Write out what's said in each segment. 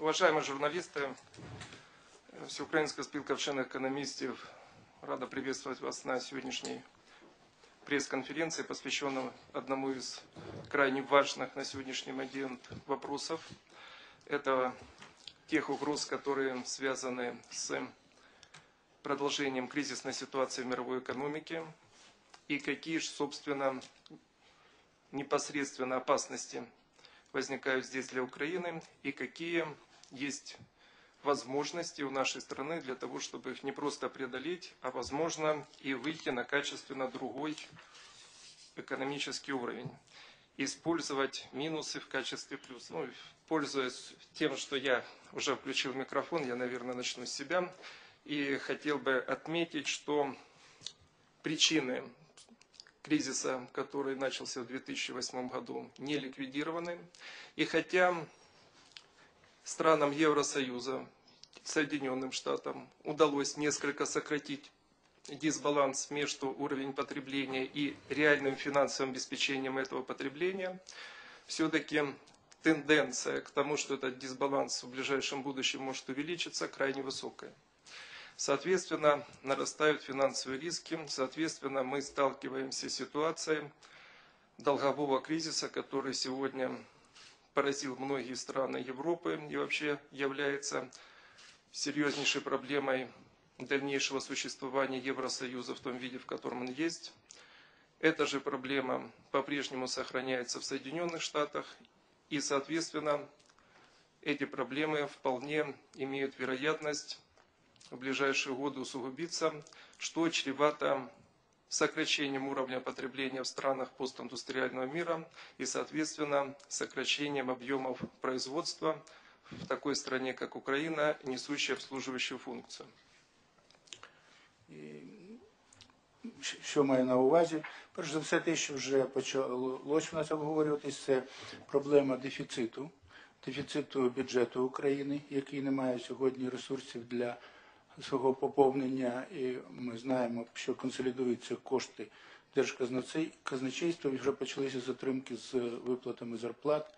Уважаемые журналисты, Всеукраїнська спілка вчених экономистов рада приветствовать вас на сегодняшней пресс-конференции, посвященной одному из крайне важных на сегодняшний момент вопросов. Это тех угроз, которые связаны с продолжением кризисной ситуации в мировой экономике и какие же, собственно, непосредственно опасности возникают здесь для Украины и какие есть возможности у нашей страны для того, чтобы их не просто преодолеть, а возможно и выйти на качественно другой экономический уровень. Использовать минусы в качестве плюсов. Ну, пользуясь тем, что я уже включил микрофон, я, наверное, начну с себя. И хотел бы отметить, что причины кризиса, который начался в 2008 году, не ликвидированы. И хотя странам Евросоюза, Соединенным Штатам удалось несколько сократить дисбаланс между уровнем потребления и реальным финансовым обеспечением этого потребления, все-таки тенденция к тому, что этот дисбаланс в ближайшем будущем может увеличиться, крайне высокая. Соответственно, нарастают финансовые риски, соответственно, мы сталкиваемся с ситуацией долгового кризиса, который сегодня поразил многие страны Европы и вообще является серьезнейшей проблемой дальнейшего существования Евросоюза в том виде, в котором он есть. Эта же проблема по-прежнему сохраняется в Соединенных Штатах, и, соответственно, эти проблемы вполне имеют вероятность в ближайшие годы усугубиться, что чревато сокращением уровня потребления в странах постиндустриального мира и, соответственно, сокращением объемов производства в такой стране, как Украина, несущей обслуживающую функцію. Що маю на увазі? Перш за все, те, що вже почалось у нас обговорюватись, це проблема дефіциту бюджету України, який не має сьогодні ресурсів для свого поповнення, і ми знаємо, що консолідуються кошти держказначейства, і вже почалися затримки з виплатами зарплат,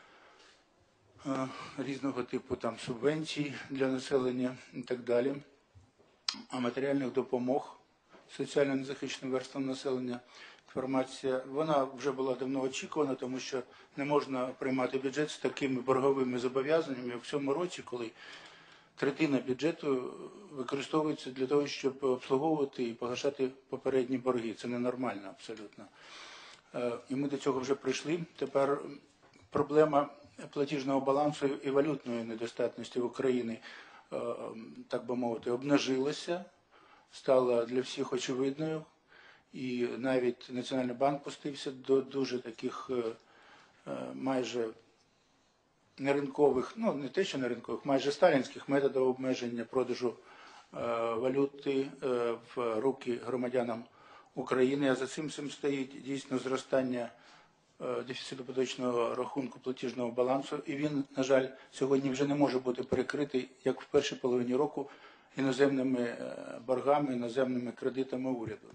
різного типу там субвенцій для населення і так далі, а матеріальних допомог соціально незахищеним верствам населення. Інформація, вона вже була давно очікувана, тому що не можна приймати бюджет з такими борговими зобов'язаннями, як в цьому році, коли третина бюджету використовується для того, щоб обслуговувати і погашати попередні борги. Це ненормально абсолютно. І ми до цього вже прийшли. Тепер проблема платіжного балансу і валютної недостатності в Україні, так би мовити, обнажилася, стала для всіх очевидною. І навіть Національний банк пустився до дуже таких майже неринкових, ну не те, що неринкових, майже сталінських методів обмеження продажу валюти в руки громадянам України. А за цим стоїть дійсно зростання дефіциту поточного рахунку платіжного балансу. І він, на жаль, сьогодні вже не може бути перекритий, як в першій половині року, іноземними боргами, іноземними кредитами уряду.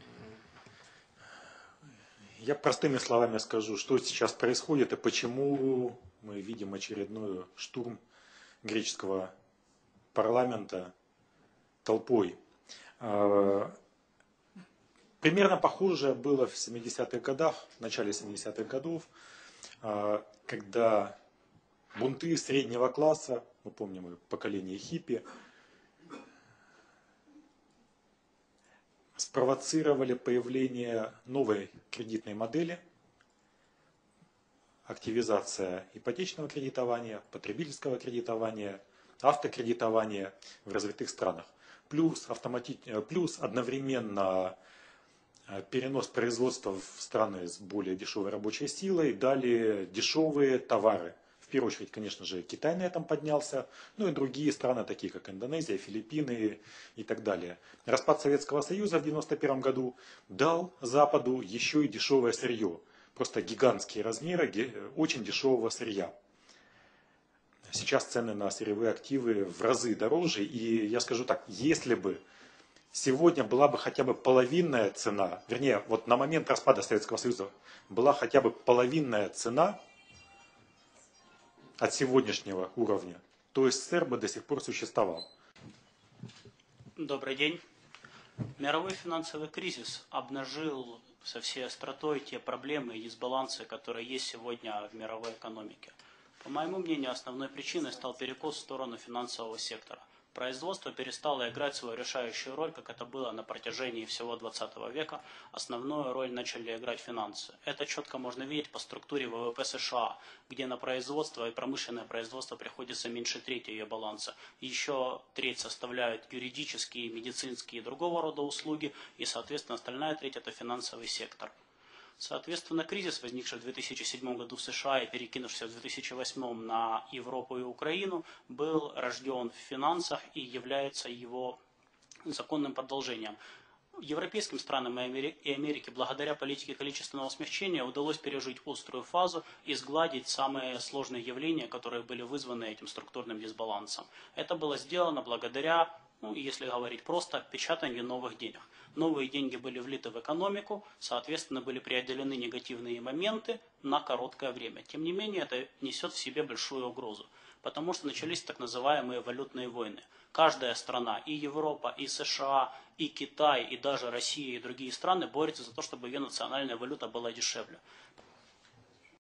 Я простыми словами скажу, что сейчас происходит и почему мы видим очередной штурм греческого парламента толпой. Примерно похоже было в 70-х годах, в начале 70-х годов, когда бунты среднего класса, мы помним поколение хиппи, спровоцировали появление новой кредитной модели, активизация ипотечного кредитования, потребительского кредитования, автокредитования в развитых странах. Плюс одновременно перенос производства в страны с более дешевой рабочей силой, дали дешевые товары. В первую очередь, конечно же, Китай на этом поднялся, ну и другие страны, такие как Индонезия, Филиппины и так далее. Распад Советского Союза в 1991 году дал Западу еще и дешевое сырье. Просто гигантские размеры очень дешевого сырья. Сейчас цены на сырьевые активы в разы дороже. И я скажу так, если бы сегодня была бы хотя бы половинная цена, вернее, вот на момент распада Советского Союза была хотя бы половинная цена от сегодняшнего уровня, то СССР бы до сих пор существовал. Добрый день. Мировой финансовый кризис обнажил со всей остротой те проблемы и дисбалансы, которые есть сегодня в мировой экономике. По моему мнению, основной причиной стал перекос в сторону финансового сектора. Производство перестало играть свою решающую роль, как это было на протяжении всего 20 века. Основную роль начали играть финансы. Это четко можно видеть по структуре ВВП США, где на производство и промышленное производство приходится меньше трети ее баланса. Еще треть составляют юридические, медицинские и другого рода услуги, и, соответственно, остальная треть – это финансовый сектор. Соответственно, кризис, возникший в 2007 году в США и перекинувшийся в 2008 на Европу и Украину, был рожден в финансах и является его законным продолжением. Европейским странам и Америке благодаря политике количественного смягчения удалось пережить острую фазу и сгладить самые сложные явления, которые были вызваны этим структурным дисбалансом. Это было сделано благодаря, если говорить просто, печатанию новых денег. Новые деньги были влиты в экономику, соответственно, были преодолены негативные моменты на короткое время. Тем не менее, это несет в себе большую угрозу, потому что начались так называемые валютные войны. Каждая страна, и Европа, и США, и Китай, и даже Россия, и другие страны борются за то, чтобы ее национальная валюта была дешевле.